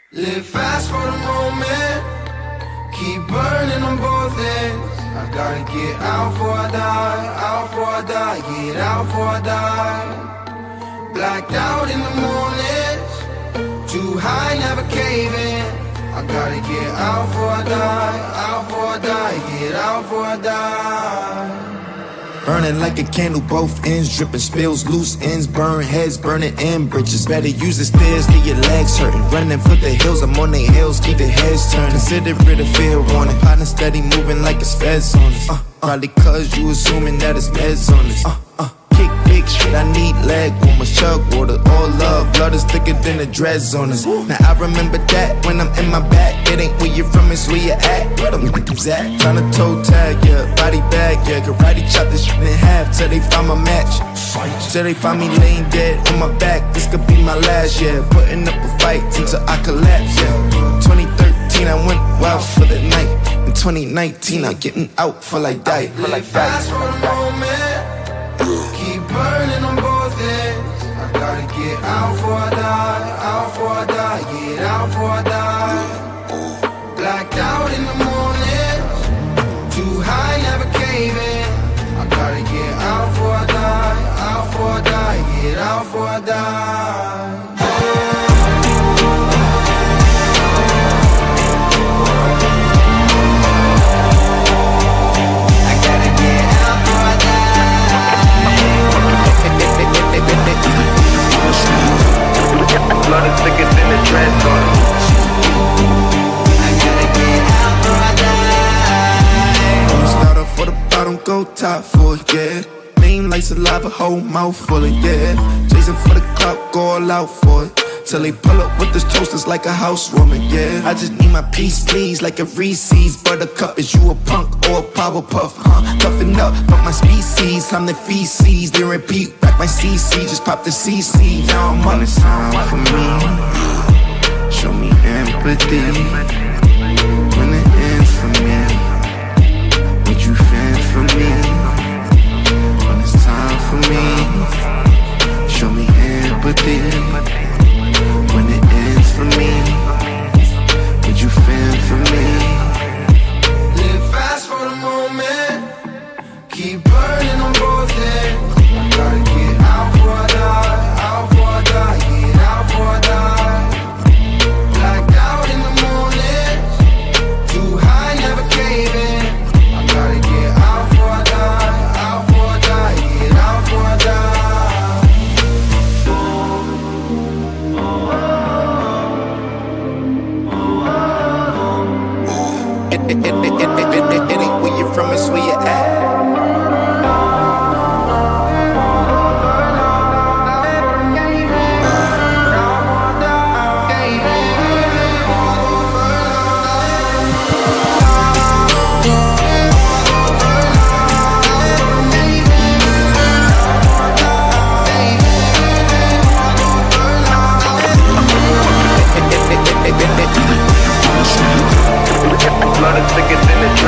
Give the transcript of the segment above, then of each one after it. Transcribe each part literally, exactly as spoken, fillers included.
Live fast for the moment, keep burning on both ends. I gotta get out before I die, out before I die, get out before I die. Blacked out in the mornings, too high, never caving. I gotta get out before I die, out before I die, get out before I die. Burning like a candle, both ends dripping, spills, loose ends, burn heads, burning in bridges. Better use the stairs, get your legs hurting. Running for the hills, I'm on their heels, keep their heads turning. Consider it a fair warning, partner steady moving like it's feds on us. Uh, probably cause you assuming that it's meds on us. Uh, uh, kick big shit, I need leg warmers, chug water, all love, blood is thicker than the dreads on us. Now I remember that when I'm in my back, it ain't where you're from, it's where you at. Where them niggas at? Tryna toe tag, yeah, body bag, yeah, karate chop this shit in half till they find my match. Till they find me laying dead on my back, this could be my last, yeah. Putting up a fight until I collapse, yeah. twenty thirteen, I went wild for the night. In twenty nineteen, I'm getting out for like die. Live fast for the moment, keep burning on both ends. I gotta get out before I die, out before I die, get out before I die. Blacked out in the mornings, too high, never caving. I gotta get out before I die, out before I die, get out before I die. Blood is thicker than the dreads on it. I gotta get out before I die. Start off for the bottom, go top for it, yeah. Name like saliva, whole mouth full of, yeah. Chasing for the clout, go all out for it. Till they pull up with this toasters like a housewarming, yeah. I just need my peace, please, like a Reese's. Buttercup, is you a punk or a Powerpuff, huh? Toughen up, but my species, I'm the feces. They repeat back my C C, just pop the C C. Now I'm on the sound for me. Show me empathy when it ends for me. Would you fend for me when it's time for me? Show me empathy when it ends for me. Would you fend for me? Live fast for the moment, keep burning on both ends. I gotta get out before I die, out before I die, get out before I die. Blacked out in the mornings, too high, never caving. I gotta get out before I die, out before I die, get out before I die. It, it, it, it, it, it, it, it ain't where you're from, it's where you at. Blood is thicker than the dreads.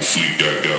sleep, got